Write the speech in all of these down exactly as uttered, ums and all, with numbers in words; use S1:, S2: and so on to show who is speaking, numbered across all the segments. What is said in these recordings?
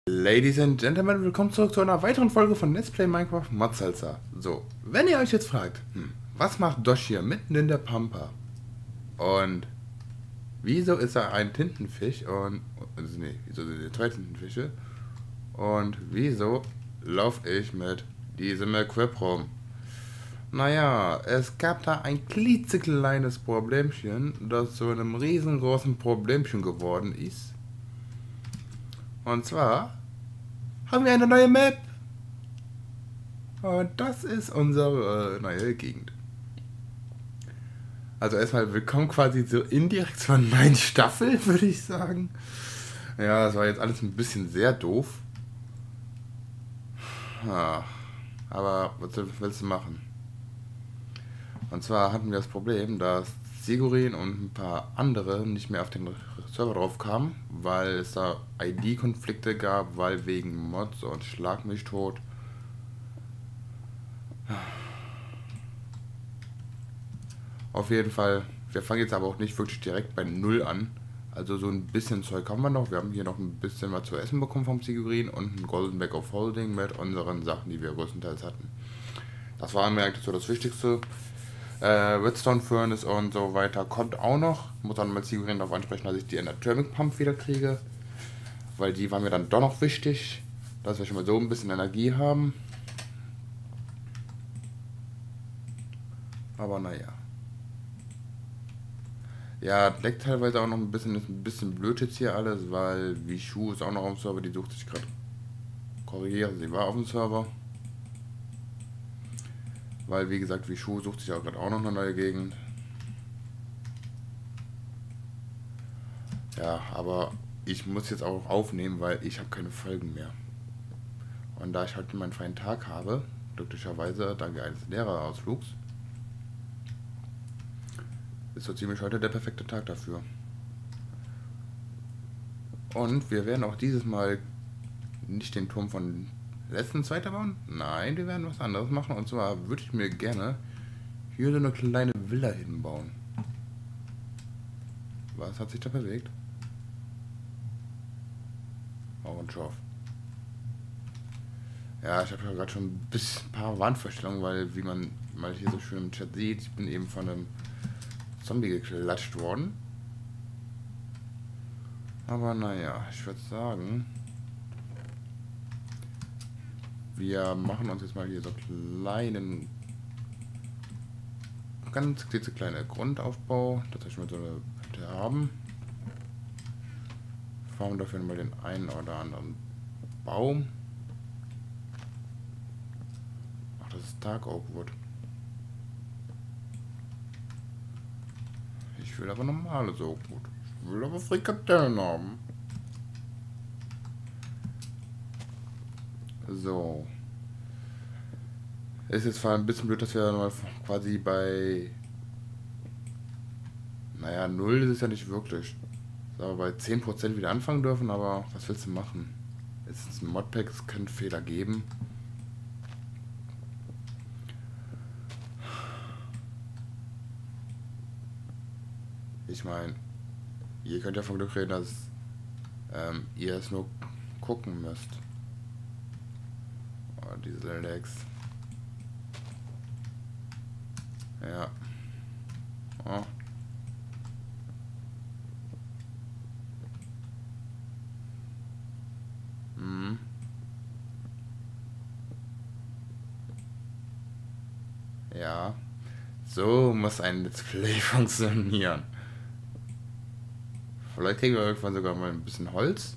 S1: Ladies and Gentlemen, willkommen zurück zu einer weiteren Folge von Let's Play Minecraft Mod Salsa. So, wenn ihr euch jetzt fragt, hm, was macht Dosh hier mitten in der Pampa? Und wieso ist er ein Tintenfisch und, also nee, wieso sind hier zwei Tintenfische? Und wieso laufe ich mit diesem Equip rum? Naja, es gab da ein klitzekleines Problemchen, das zu einem riesengroßen Problemchen geworden ist. Und zwar haben wir eine neue Map. Und das ist unsere äh, neue Gegend. Also erstmal willkommen quasi so indirekt zur neuen Staffel, würde ich sagen. Ja, das war jetzt alles ein bisschen sehr doof. Ja, aber was willst du machen? Und zwar hatten wir das Problem, dass Sigurin und ein paar andere nicht mehr auf den Server drauf kamen, weil es da I D-Konflikte gab, weil wegen Mods und Schlag mich tot. Auf jeden Fall, wir fangen jetzt aber auch nicht wirklich direkt bei Null an. Also so ein bisschen Zeug haben wir noch. Wir haben hier noch ein bisschen was zu essen bekommen vom Sigurin und ein Golden Bag of Holding mit unseren Sachen, die wir größtenteils hatten. Das war mir eigentlich so das Wichtigste. Äh, Redstone Furnace und so weiter kommt auch noch. Muss dann mal Sigurin darauf ansprechen, dass ich die Thermic Pump wieder kriege. Weil die war mir dann doch noch wichtig. Dass wir schon mal so ein bisschen Energie haben. Aber naja. Ja, leckt teilweise auch noch ein bisschen, ist ein bisschen blöd jetzt hier alles, weil Vishu ist auch noch auf dem Server, die sucht sich gerade. Korrigiere, sie war auf dem Server. Weil, wie gesagt, Vishu sucht sich auch gerade auch noch eine neue Gegend. Ja, aber ich muss jetzt auch aufnehmen, weil ich habe keine Folgen mehr. Und da ich heute meinen freien Tag habe, glücklicherweise dank eines Lehrerausflugs, ist so ziemlich heute der perfekte Tag dafür. Und wir werden auch dieses Mal nicht den Turm von letzten zweiter bauen? Nein, wir werden was anderes machen. Und zwar würde ich mir gerne hier so eine kleine Villa hinbauen. Was hat sich da bewegt? Auch ein Schorf. Ja, ich habe ja gerade schon ein bisschen ein paar Wahnvorstellungen, weil, wie man mal hier so schön im Chat sieht, ich bin eben von einem Zombie geklatscht worden. Aber naja, ich würde sagen, wir machen uns jetzt mal hier so kleinen, ganz klitzekleine Grundaufbau, dass wir schon mal so eine Hütte haben. Formen dafür mal den einen oder anderen Baum. Ach, das ist Dark Oak Wood. Ich will aber normales Oak Wood. Ich will aber Frikadellen haben. So. Ist jetzt zwar ein bisschen blöd, dass wir mal quasi bei... Naja, null ist es ja nicht wirklich. Aber bei zehn Prozent wieder anfangen dürfen, aber was willst du machen? Es ist ein Modpack, es können Fehler geben. Ich meine, ihr könnt ja vom Glück reden, dass ähm, ihr es nur gucken müsst. Oh, diese Lags. Ja. Oh. Mhm. Ja. So muss ein Let's Play funktionieren. Vielleicht kriegen wir irgendwann sogar mal ein bisschen Holz.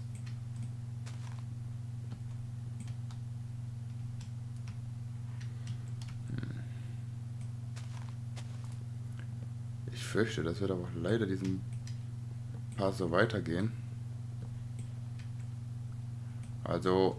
S1: Ich fürchte, das wird aber leider diesen Part so weitergehen. Also,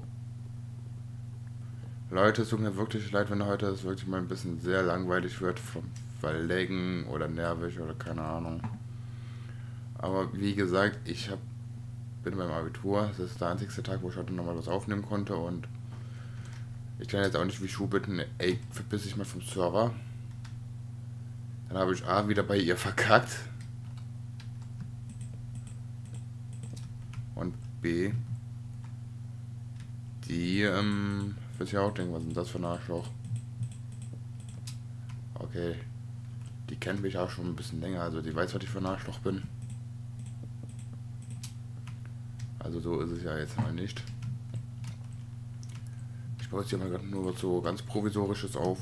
S1: Leute, es tut mir wirklich leid, wenn heute es wirklich mal ein bisschen sehr langweilig wird, weil Laggen oder nervig oder keine Ahnung. Aber wie gesagt, ich hab, bin beim Abitur, das ist der einzigste Tag, wo ich heute nochmal was aufnehmen konnte und ich kann jetzt auch nicht wie Schuh bitten, ey, verpiss dich mal vom Server. Dann habe ich A wieder bei ihr verkackt. Und B Die, ähm, wird ja auch denken, was ist denn das für ein Arschloch? Okay. Die kennt mich auch schon ein bisschen länger, also die weiß, was ich für ein Arschloch bin. Also so ist es ja jetzt mal nicht. Ich baue jetzt hier mal gerade nur was so ganz Provisorisches auf.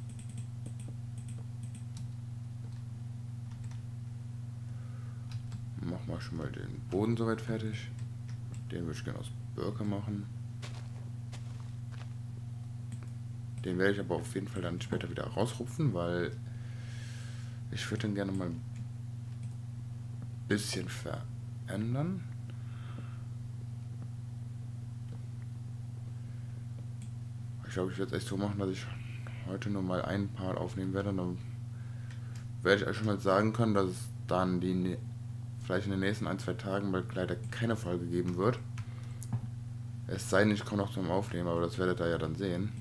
S1: Mach mal schon mal den Boden soweit fertig. Den würde ich gerne aus Birke machen. Den werde ich aber auf jeden Fall dann später wieder rausrupfen, weil ich würde den gerne mal ein bisschen verändern. Ich glaube, ich werde es echt so machen, dass ich heute nur mal einen Part aufnehmen werde. Dann werde ich euch schon mal sagen können, dass es dann die vielleicht in den nächsten ein, zwei Tagen bald leider keine Folge geben wird. Es sei denn, ich komme noch zum Aufnehmen, aber das werdet ihr ja dann sehen.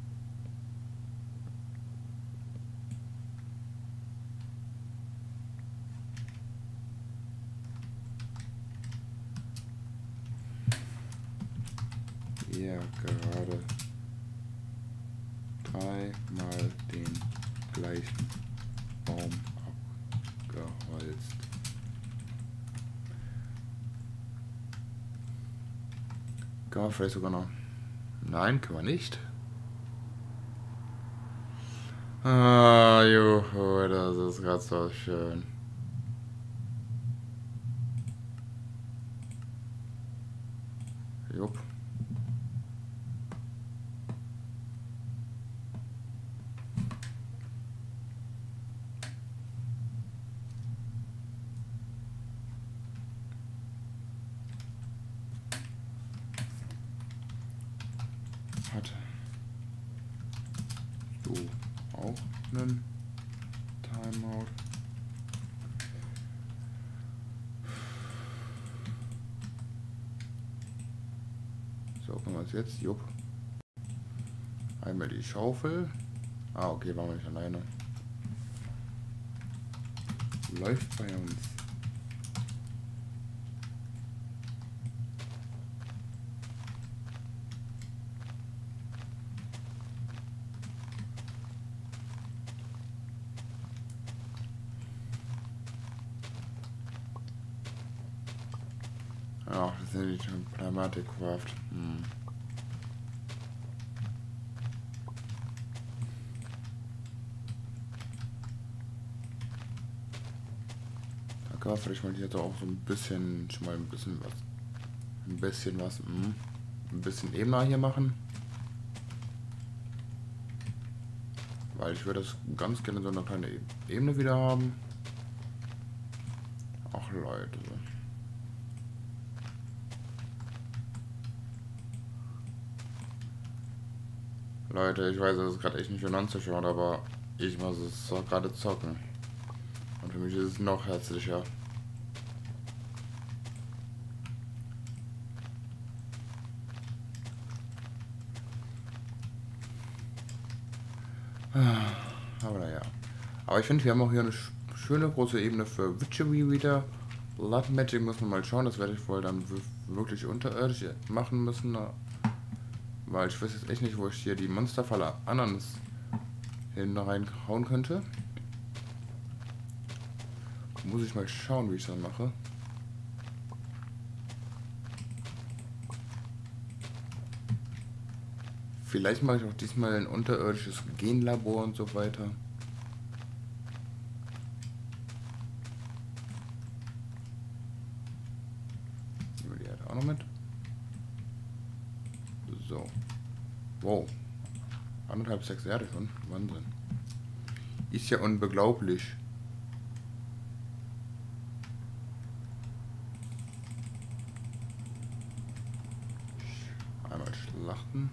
S1: Ja, gerade dreimal den gleichen Baum abgeholzt. Kann man vielleicht sogar noch... Nein, können wir nicht. Ah, juhu, das ist gerade so schön. Jupp. Hat du auch einen Timeout? So, können wir es jetzt? Jupp. Einmal die Schaufel. Ah, okay, waren wir nicht alleine. Läuft bei uns. Ach, das sind die Pneumatic Craft. Hm. Da kann man vielleicht mal hier so auch so ein bisschen, schon mal ein bisschen was, ein bisschen was, hm. ein bisschen ebener hier machen. Weil ich würde das ganz gerne so eine kleine Ebene wieder haben. Ach Leute. Leute, ich weiß, das ist gerade echt nicht für anzuschauen, aber ich muss es so gerade zocken. Und für mich ist es noch herzlicher. Aber naja. Aber ich finde, wir haben auch hier eine schöne große Ebene für Witchery wieder. Blood Magic muss man mal schauen, das werde ich wohl dann wirklich unterirdisch machen müssen. Weil ich weiß jetzt echt nicht, wo ich hier die Monsterfalle Ananas hin reinhauen könnte. Muss ich mal schauen, wie ich das mache. Vielleicht mache ich auch diesmal ein unterirdisches Genlabor und so weiter. Nehmen wir die halt auch noch mit. So. Wow. Anderthalb, sechs Erde schon. Wahnsinn. Ist ja unbeglaublich. Einmal schlachten.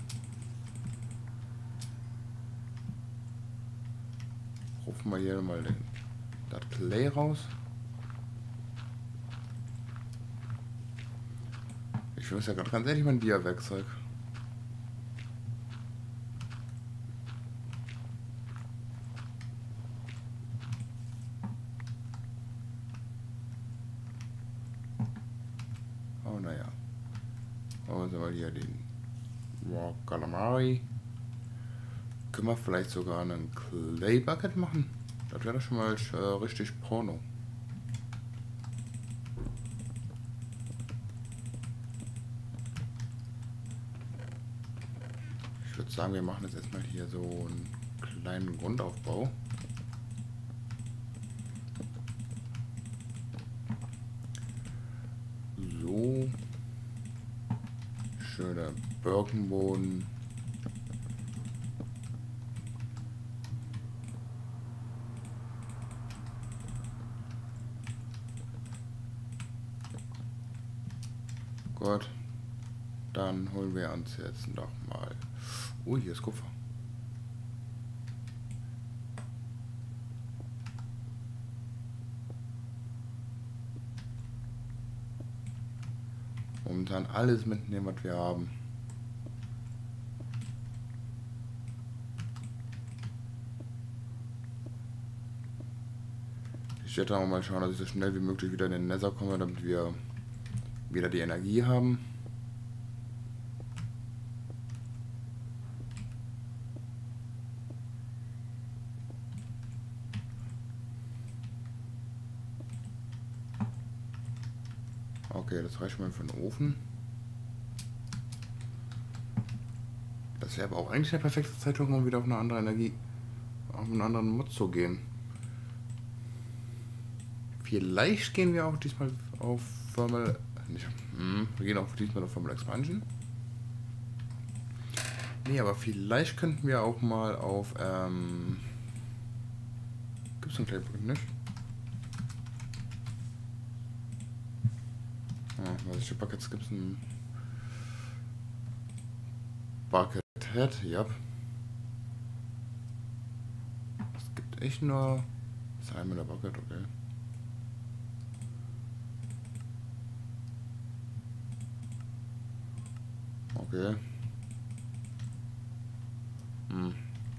S1: Rufen wir hier mal den, das Clay raus. Ich vermisse ja gerade ganz ehrlich mein Dia-Werkzeug. Oh naja. Machen wir mal hier den Raw Calamari. Können wir vielleicht sogar einen Clay Bucket machen? Das wäre schon mal äh, richtig Porno. Ich würde sagen, wir machen jetzt erstmal hier so einen kleinen Grundaufbau. So. Schöner Birkenboden. Gut. Dann holen wir uns jetzt noch mal. Oh, hier ist Kupfer. Momentan alles mitnehmen, was wir haben. Ich werde auch mal schauen, dass ich so schnell wie möglich wieder in den Nether komme, damit wir wieder die Energie haben. Okay, das reicht mal für den Ofen. Das wäre aber auch eigentlich der perfekte Zeitpunkt, um wieder auf eine andere Energie, auf einen anderen Mod zu gehen. Vielleicht gehen wir auch diesmal auf Thermal. Nicht, hm, wir gehen auch diesmal auf Thermal Expansion. Nee, aber vielleicht könnten wir auch mal auf. Ähm, Gibt es einen Claypoint nicht? Ah, was ist die Buckets? Gibt es ein Bucket Head? Ja. Es gibt echt nur. Das ist einmal der Bucket, okay. Okay. Hm.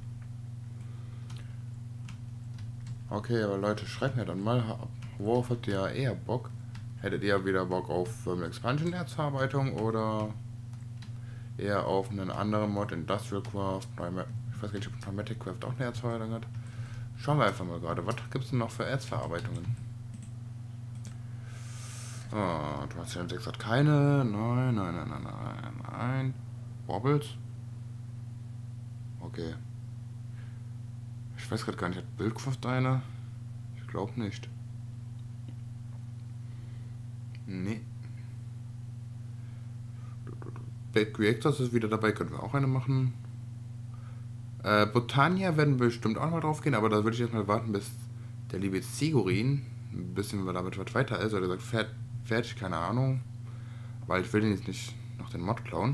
S1: Okay, aber Leute, schreibt mir dann mal, worauf habt ihr eher Bock? Hättet ihr wieder Bock auf Thermal Expansion Erzverarbeitung oder eher auf einen anderen Mod, Industrial Craft? Ich weiß gar nicht, ob Pragmatic Craft auch eine Erzverarbeitung hat. Schauen wir einfach mal gerade, was gibt es denn noch für Erzverarbeitungen? Ah, Transition sechs hat keine. Nein, nein, nein, nein, nein, nein. Wobbles? Okay. Ich weiß gerade gar nicht, hat Buildcraft eine? Ich glaube nicht. Nee. Bad Reactors ist wieder dabei, können wir auch eine machen. Äh, Botania werden wir bestimmt auch mal drauf gehen, aber da würde ich erstmal warten, bis der liebe Sigurin ein bisschen damit was weiter ist, oder sagt, fährt, fertig, keine Ahnung. Weil ich will den jetzt nicht noch den Mod klauen.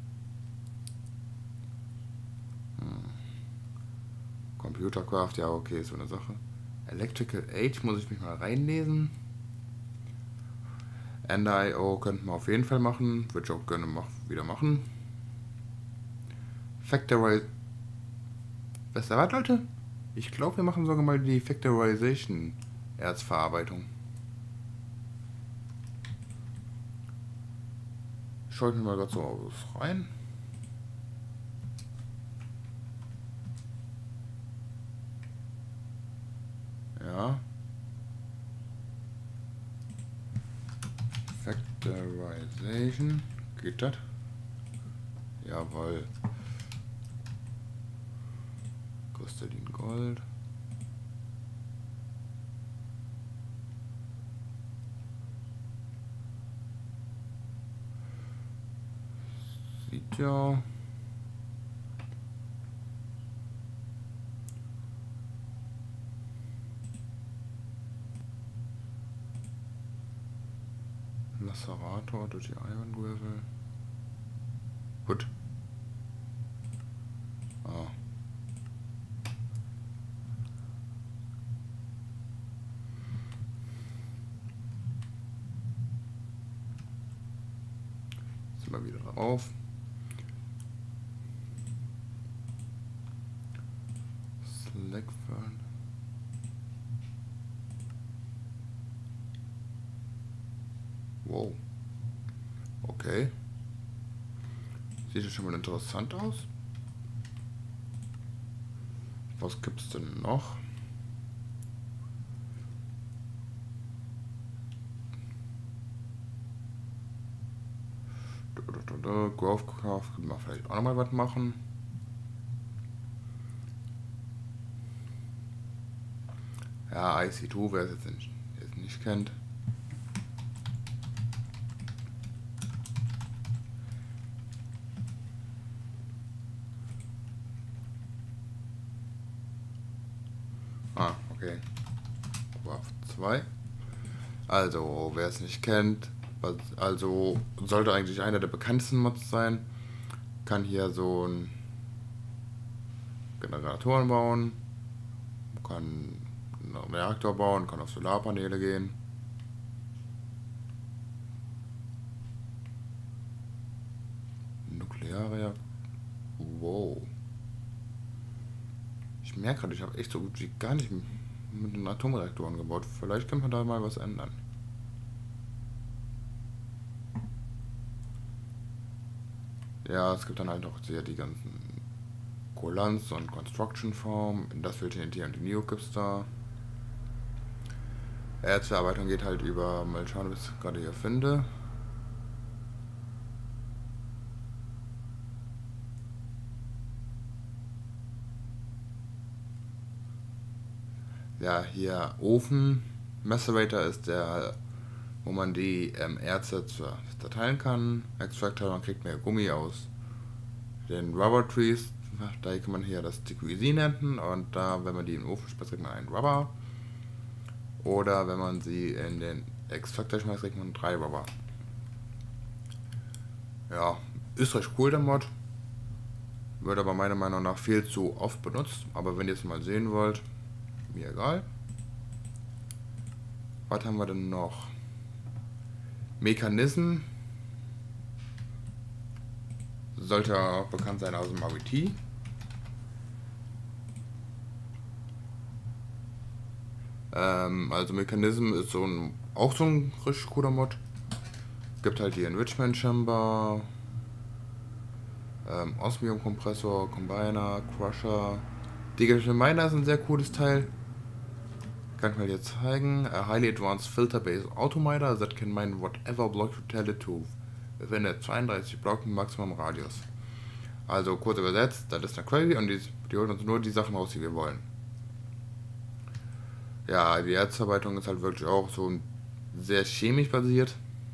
S1: Hm. Computercraft, ja okay, ist so eine Sache. Electrical Age muss ich mich mal reinlesen. N I O könnten wir auf jeden Fall machen. Würde ich auch gerne mach, wieder machen. Factorize. Was ist da, Leute? Ich glaube, wir machen sogar mal die Factorization Erzverarbeitung. Schaut mir mal gerade so aus rein. Ja. Factorization. Geht das? Jawohl. Kristallin Gold. Sieht ja. Lacerator durch die Iron Gravel. Gut. Ah. Sind wir wieder drauf. Slackfern. Wow. Okay. Sieht ja schon mal interessant aus. Was gibt es denn noch? Growthcraft können wir vielleicht auch noch mal was machen. Ja, I C zwei, wer es jetzt nicht, jetzt nicht kennt. Ah, okay. Craft zwei. Also, wer es nicht kennt, also sollte eigentlich einer der bekanntesten Mods sein. Kann hier so ein Generatoren bauen, kann einen Reaktor bauen, kann auf Solarpaneele gehen. Nuklearreaktor. Wow. Ich merke gerade, ich habe echt so gut wie gar nicht mit den Atomreaktoren gebaut. Vielleicht könnte man da mal was ändern. Ja, es gibt dann halt auch sehr die ganzen Kulanz und Construction Form. Industrial T N T und die Neo gibt es da. Erzverarbeitung geht halt über, mal schauen, was ich gerade hier finde. Ja, hier Ofen. Macerator ist der, wo man die ähm, Erze zerteilen kann. Extractor, man kriegt mehr Gummi aus den Rubber Trees. Da kann man hier das T Q I ernten und da, wenn man die in den Ofen schmeißt, kriegt man einen Rubber. Oder wenn man sie in den Extractor schmeißt, kriegt man drei Rubber. Ja, ist recht cool der Mod. Wird aber meiner Meinung nach viel zu oft benutzt. Aber wenn ihr es mal sehen wollt, mir egal. Was haben wir denn noch? Mechanism. Sollte auch bekannt sein aus dem R T. Ähm, also Mechanism ist so ein, auch so ein richtig cooler Mod. Gibt halt die Enrichment Chamber, ähm, Osmium Kompressor, Combiner, Crusher. Digital Miner ist ein sehr cooles Teil. Kann ich mal hier zeigen. A highly advanced filter-based autominer that can mine whatever block you tell it to within a zweiunddreißig Block Maximum Radius. Also kurz übersetzt, das ist eine Query und die, die holt uns nur die Sachen raus, die wir wollen. Ja, die Erzverarbeitung ist halt wirklich auch so sehr chemisch basiert.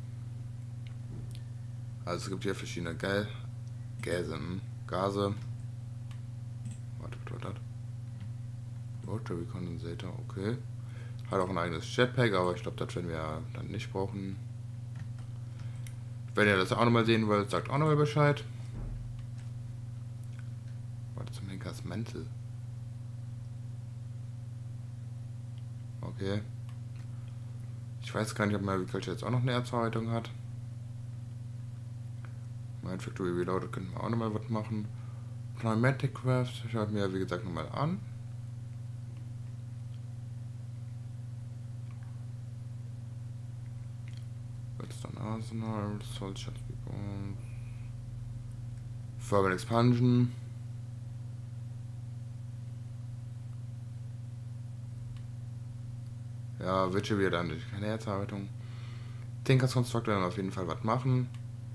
S1: Also es gibt hier verschiedene Gä Gäse, Gase. Warte, warte, warte. Rotary Condensator, okay. Hat auch ein eigenes Jetpack, aber ich glaube, das werden wir dann nicht brauchen. Wenn ihr das auch nochmal sehen wollt, sagt auch nochmal Bescheid. Warte, zum Henkers Mantel. Okay. Ich weiß gar nicht, ob Mariculture jetzt auch noch eine Erzverarbeitung hat. Mein Factory Reloaded könnten wir auch nochmal was machen. Climatic Craft schaut mir wie gesagt nochmal an. Redstone Arsenal, Salt Shots Bones. Further Expansion. Ja, wird schon wieder dann keine Erzverarbeitung. Tinkers Constructor dann auf jeden Fall was machen.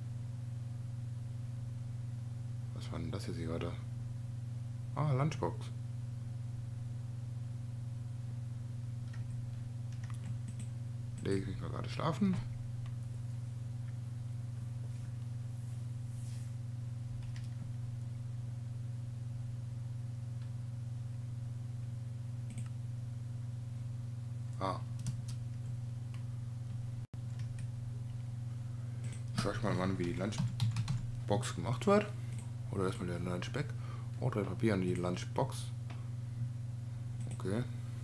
S1: Was war denn das jetzt hier gerade? Ah, Lunchbox. Lege ich mal gerade schlafen. Ah. Schau ich mal an, wie die Lunchbox gemacht wird. Oder erstmal der Lunchbag. Oh, drei Papier an die Lunchbox. Okay.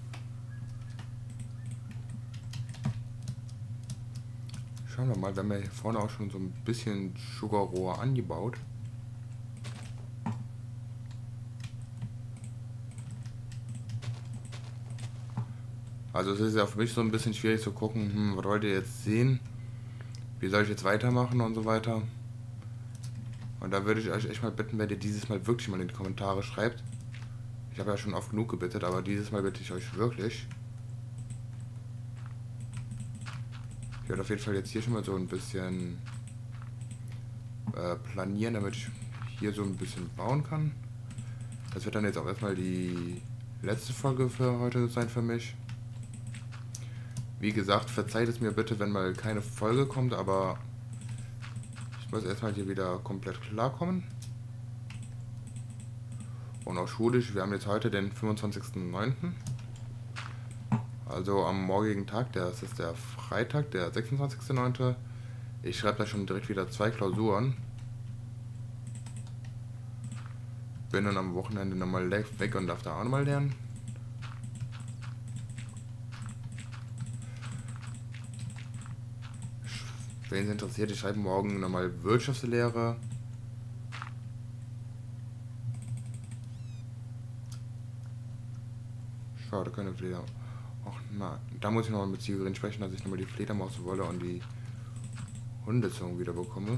S1: Schauen wir mal, wir haben ja hier vorne auch schon so ein bisschen Sugarrohr angebaut. Also es ist ja für mich so ein bisschen schwierig zu gucken, hm, was wollt ihr jetzt sehen? Wie soll ich jetzt weitermachen und so weiter. Und da würde ich euch echt mal bitten, wenn ihr dieses Mal wirklich mal in die Kommentare schreibt. Ich habe ja schon oft genug gebittet, aber dieses Mal bitte ich euch wirklich. Ich werde auf jeden Fall jetzt hier schon mal so ein bisschen äh, planieren, damit ich hier so ein bisschen bauen kann. Das wird dann jetzt auch erstmal die letzte Folge für heute sein für mich. Wie gesagt, verzeiht es mir bitte, wenn mal keine Folge kommt, aber ich muss erstmal hier wieder komplett klarkommen. Und auch schulisch, wir haben jetzt heute den fünfundzwanzigsten neunten Also am morgigen Tag, das ist der Freitag, der sechsundzwanzigste neunte Ich schreibe da schon direkt wieder zwei Klausuren. Bin dann am Wochenende nochmal weg und darf da auch nochmal lernen. Wen es interessiert, ich schreibe morgen nochmal Wirtschaftslehre. Schade, keine Fleder. Ach na, da muss ich nochmal mit Siegerin sprechen, dass ich nochmal die Fledermauswolle und die Hundezunge wieder bekomme.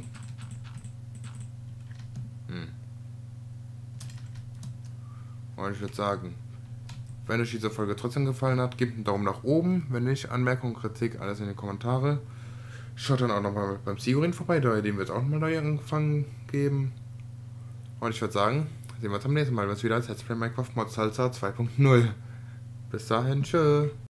S1: Hm. Und ich würde sagen, wenn euch diese Folge trotzdem gefallen hat, gebt einen Daumen nach oben. Wenn nicht, Anmerkungen, Kritik, alles in die Kommentare. Schaut dann auch nochmal beim Sigurin vorbei, da dem wird es auch nochmal neue Angefangen geben. Und ich würde sagen, sehen wir uns am nächsten Mal, wenn es wieder als Let's Play Minecraft Mod Salsa zwei punkt null. Bis dahin, tschö.